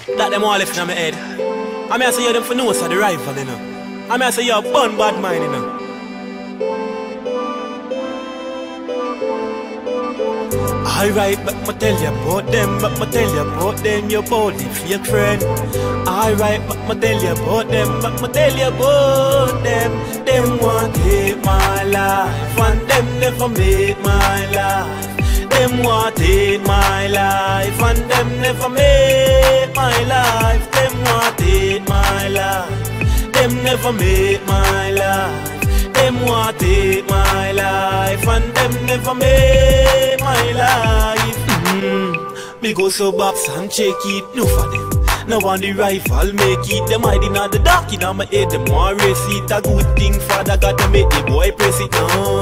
That them all left in my head. I mean I say you them for know so the rival, you know. I mean I say you a bun bad mind, you know. Alright, but me tell you about them, but me tell you about them, your body fake friend. Alright, but me tell you about them, but me tell you about them. Them want take my life, and them never make my life. Them want take my life, and them never make my life. Them want take my life, them never make my life. Them want take my life, and them never make my life. Me go so box and check it, no for them. No one the rifle make it. Them hiding on the dark in my head. Them want race it. A good thing father got to make the boy press it.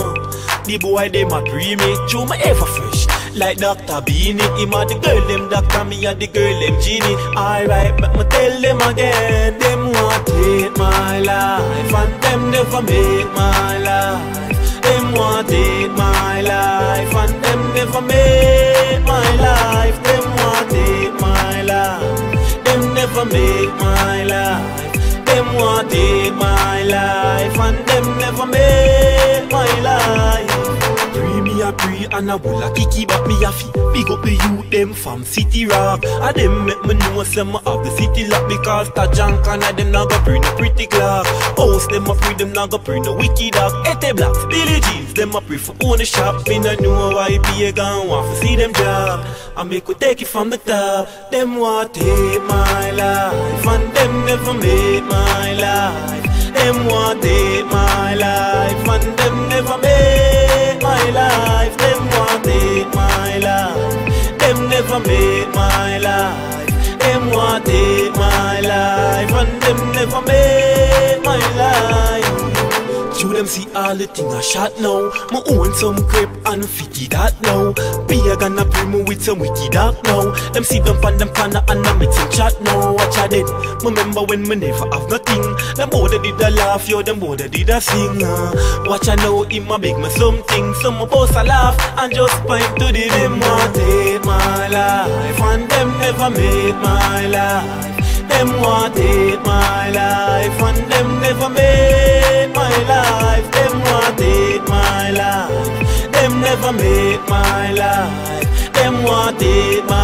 The boy them a pre-made. Show my ever fresh like Dr. Beanie. Him a the girl them doctor, me a the girl them genie. Alright, but me tell them again. Them want take my life, and them never make my life. Them want take my life, and them never make my life. Them want take my life, them never make my life. Them want take my life, and them never make my life. Free me a pray and a will a kicky back me a fee. Big up the youth them from City Rock. A them make me know say me have the city lock. Because ta junk and a them not go pray no pretty clock. House them a pray, them not go pray no wicked dog. Ete blacks, Billy Jeans, them a pray for own the shop. Me no know why be a gun want to see them job. I make we take it from the top. Them want take my life, and them never make my life. Them want take my life, and them never make my life. Them want take my life, them never make my life. Them want take my life, and them never make my life. You them see all the thing I shot now. Me own some crepe and fitty that now. Be a gonna play me with some witty dark now. Them see them pan them corner and I make some chat now. Watch a then. Remember when me never have nothing. Them both did a laugh, yo, them both did a sing. Watch a now, him a beg me something. Some both a laugh and just point to the them want take my life, and them never make my life. Them want take my life, and them never make my life. Them want take my life, them never make my life. Them want take my